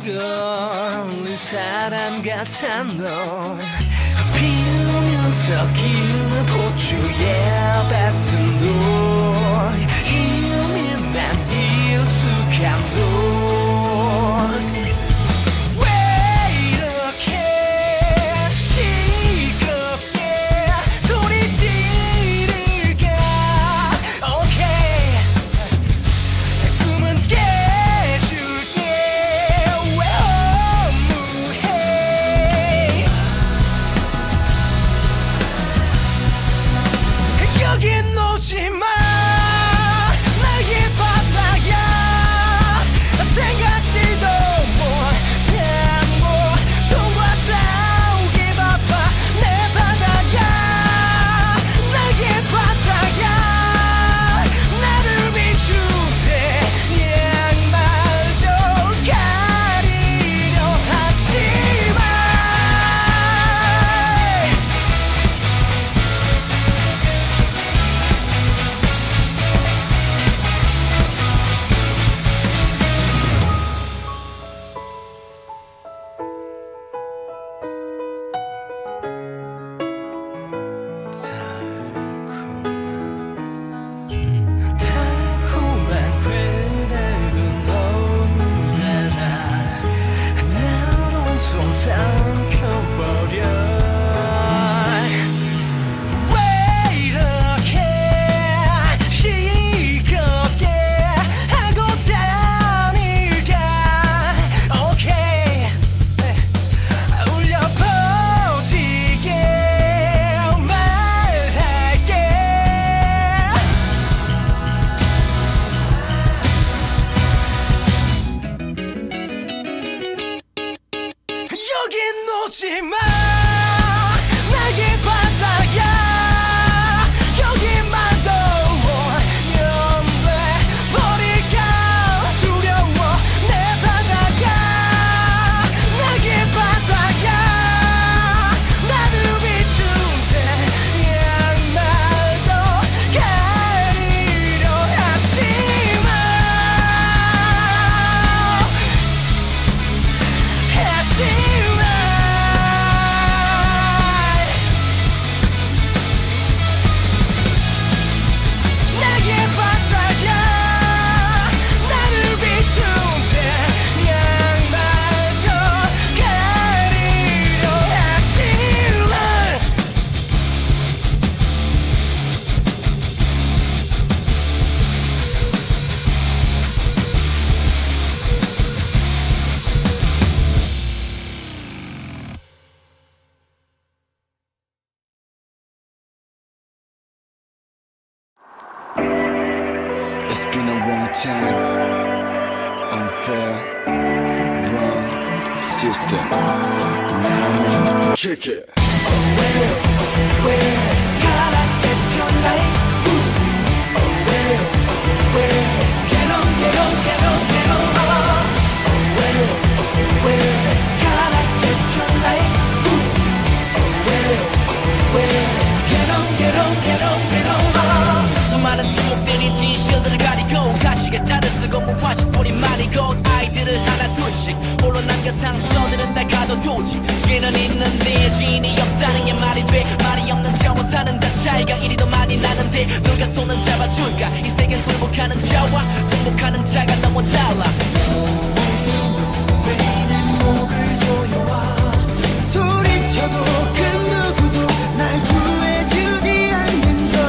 걸린 사람 같아 넌 피우면서 기는 포주의 뱉은 돌 이미 난 익숙한 돌 It's been a long time. Unfair, wrong system. Now kick it. Gotta get your life. Get on, get on, get on, get on. Gotta get your life. Get on, get on, get on, get on. 수많은 지목들이 진실들을 가리고 가시게 탈을 쓰고 무화시 뿌린 말이고 아이들을 하나 둘씩 홀로 남겨 상처들은 다 가둬두지 죄는 있는데 주인이 없다는 게 말이 돼 말이 없는 자와 사는 자 차이가 이리도 많이 나는데 누가 손은 잡아줄까 이 세계는 굴복하는 자와 정복하는 자가 너무 달라 왜 내 목을 조여와 소리쳐도 그 누구도 날 구해주지 않는 걸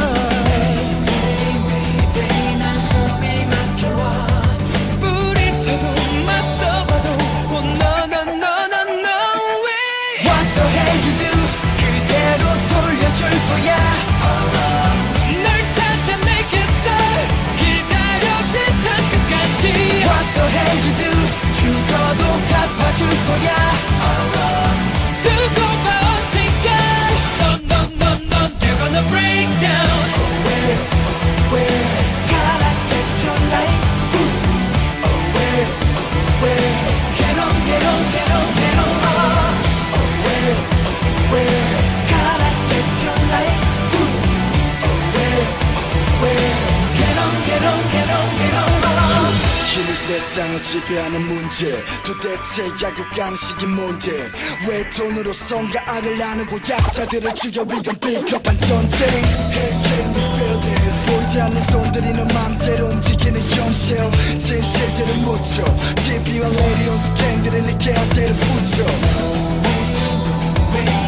What the hell you do? 세상을 지배하는 문제 도대체 약육강식이 뭔데 왜 돈으로 성과 악을 나누고 약자들을 죽여 이건 비겁한 전쟁 Hey can you feel this 보이지 않는 손들이 너 맘대로 움직이는 현실 진실들을 묻혀 TV와 라디오 스캔들은 네 개한테를 붙여